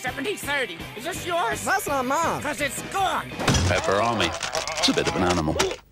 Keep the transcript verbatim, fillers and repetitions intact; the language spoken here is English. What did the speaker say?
seventy thirty. Is this yours? That's not mine. Because it's gone. Peperami. It's a bit of an animal.